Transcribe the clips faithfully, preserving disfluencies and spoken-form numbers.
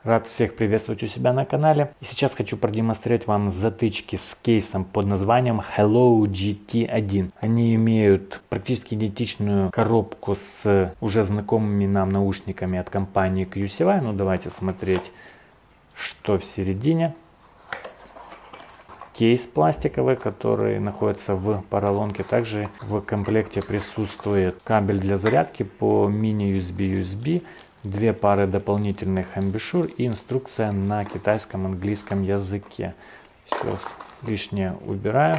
Рад всех приветствовать у себя на канале. И сейчас хочу продемонстрировать вам затычки с кейсом под названием Hello джи ти один. Они имеют практически идентичную коробку с уже знакомыми нам наушниками от компании кью си вай. Ну давайте смотреть, что в середине. Кейс пластиковый, который находится в поролонке. Также в комплекте присутствует кабель для зарядки по мини-ю эс би ю эс би, две пары дополнительных амбушюр и инструкция на китайском английском языке. Все лишнее убираю.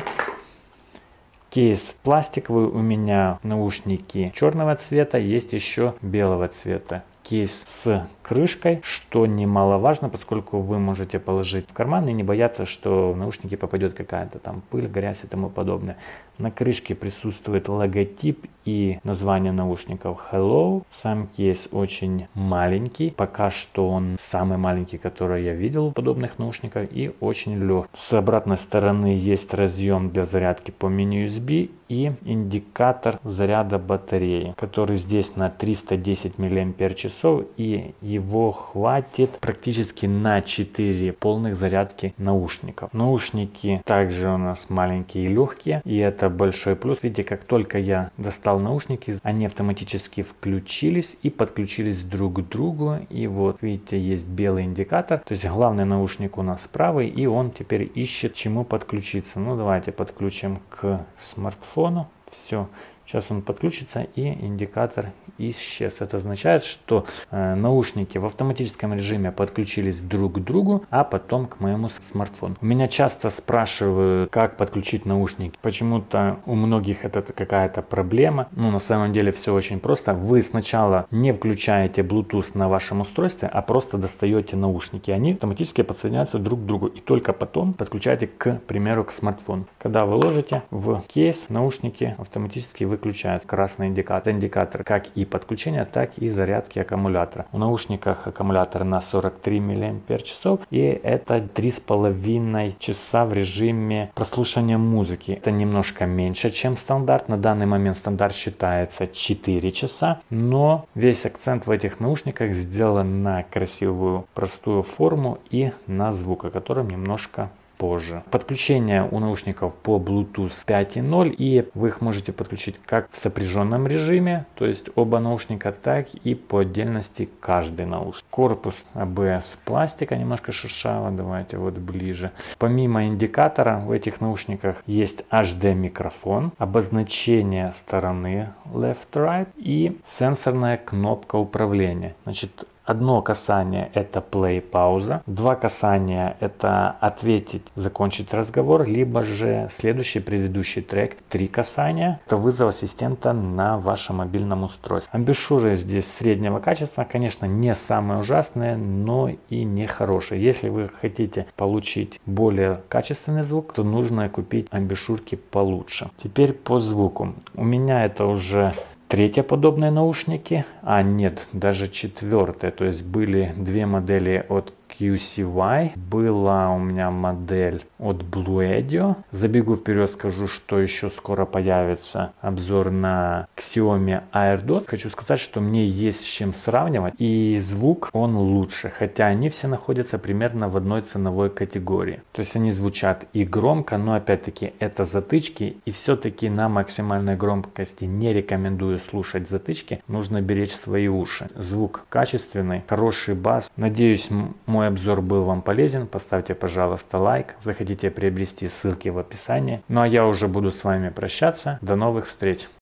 Кейс пластиковый, у меня наушники черного цвета, есть еще белого цвета. Кейс с крышкой, что немаловажно, поскольку вы можете положить в карман и не бояться, что в наушники попадет какая-то там пыль, грязь и тому подобное. На крышке присутствует логотип и название наушников Hello. Сам кейс очень маленький, пока что он самый маленький, который я видел в подобных наушниках, и очень легкий. С обратной стороны есть разъем для зарядки по мини-ю эс би и индикатор заряда батареи, который здесь на триста десять миллиампер-часов, и его хватит практически на четыре полных зарядки наушников. Наушники также у нас маленькие и легкие, и это большой плюс. Видите, как только я достал наушники, они автоматически включились и подключились друг к другу. И вот видите, есть белый индикатор, то есть главный наушник у нас правый, и он теперь ищет, к чему подключиться. Ну давайте подключим к смартфону. Все. Сейчас он подключится, и индикатор исчез. Это означает, что э, наушники в автоматическом режиме подключились друг к другу, а потом к моему смартфону. У меня часто спрашивают, как подключить наушники. Почему-то у многих это какая-то проблема. Ну, на самом деле все очень просто. Вы сначала не включаете Bluetooth на вашем устройстве, а просто достаете наушники. Они автоматически подсоединяются друг к другу. И только потом подключаете, к примеру, к смартфону. Когда вы ложите в кейс, наушники автоматически вы выключает красный индикатор. Индикатор как и подключения, так и зарядки аккумулятора. В наушниках аккумулятор на сорок три миллиампер-часов, и это три с половиной часа в режиме прослушивания музыки. Это немножко меньше, чем стандарт. На данный момент стандарт считается четыре часа, но весь акцент в этих наушниках сделан на красивую простую форму и на звук, о котором немножко позже. Подключение у наушников по Bluetooth пять и ноль, и вы их можете подключить как в сопряженном режиме, то есть оба наушника, так и по отдельности каждый наушник. Корпус а бэ эс пластика, немножко шершавый, давайте вот ближе. Помимо индикатора в этих наушниках есть эйч ди микрофон, обозначение стороны left-right и сенсорная кнопка управления. Значит, одно касание — это play, пауза. Два касания — это ответить, закончить разговор, либо же следующий, предыдущий трек. Три касания — это вызов ассистента на вашем мобильном устройстве. Амбушюры здесь среднего качества, конечно, не самые ужасные, но и не хорошие. Если вы хотите получить более качественный звук, то нужно купить амбушюрки получше. Теперь по звуку. У меня это уже третье подобные наушники, а нет, даже четвертое. То есть были две модели от кью си вай, была у меня модель от Bluedio. Забегу вперед, скажу, что еще скоро появится обзор на Xiaomi AirDots. Хочу сказать, что мне есть с чем сравнивать, и звук он лучше, хотя они все находятся примерно в одной ценовой категории. То есть они звучат и громко, но опять-таки это затычки, и все-таки на максимальной громкости не рекомендую слушать затычки, нужно беречь свои уши. Звук качественный, хороший бас. Надеюсь, мой обзор был вам полезен. Поставьте, пожалуйста, лайк. Захотите приобрести, ссылки в описании. Ну а я уже буду с вами прощаться. До новых встреч!